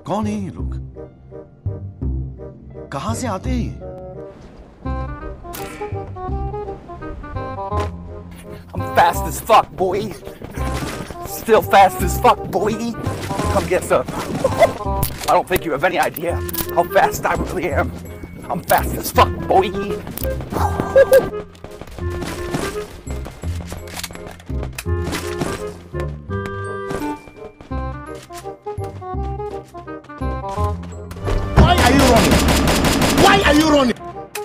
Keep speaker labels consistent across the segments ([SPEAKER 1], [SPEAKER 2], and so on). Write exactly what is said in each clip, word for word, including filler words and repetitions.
[SPEAKER 1] कौन है ये लोग? कहां से आते हैं ये?
[SPEAKER 2] I'm fast as fuck, boy. Still fast as fuck, boy. Come get some. I don't think you have any idea how fast I really am. I'm fast as fuck, boy.
[SPEAKER 3] Why are you running? Why are you running?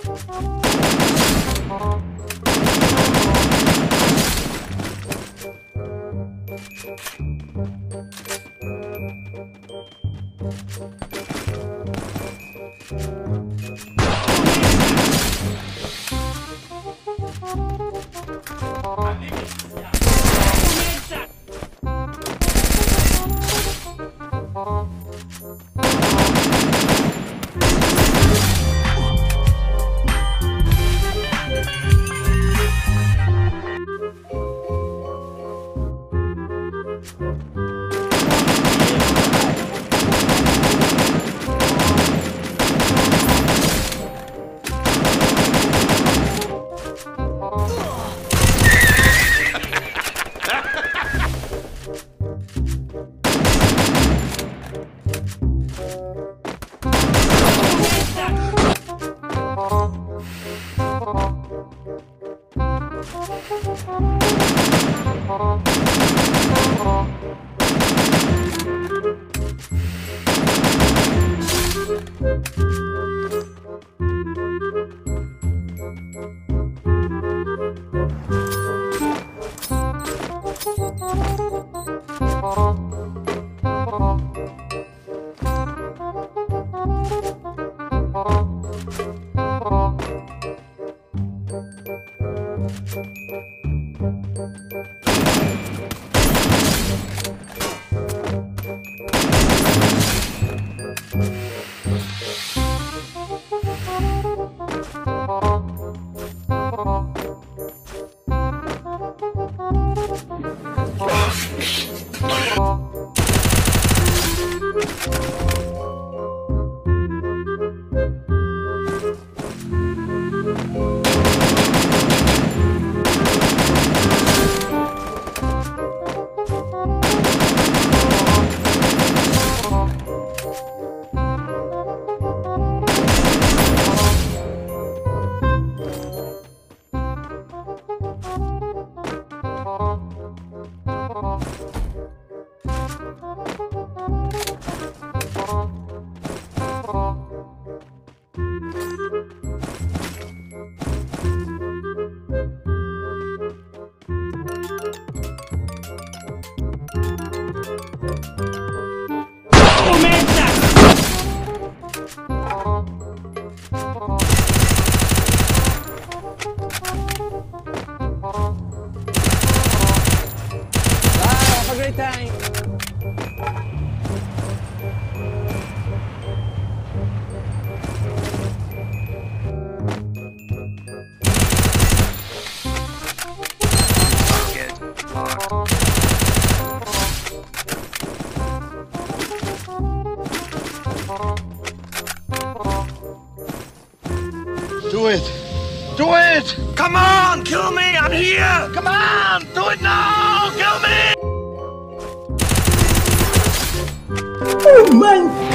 [SPEAKER 3] Do it! Do it!
[SPEAKER 2] Come on, kill me! I'm here!
[SPEAKER 3] Come on! Do it now! Kill me!
[SPEAKER 4] Oh my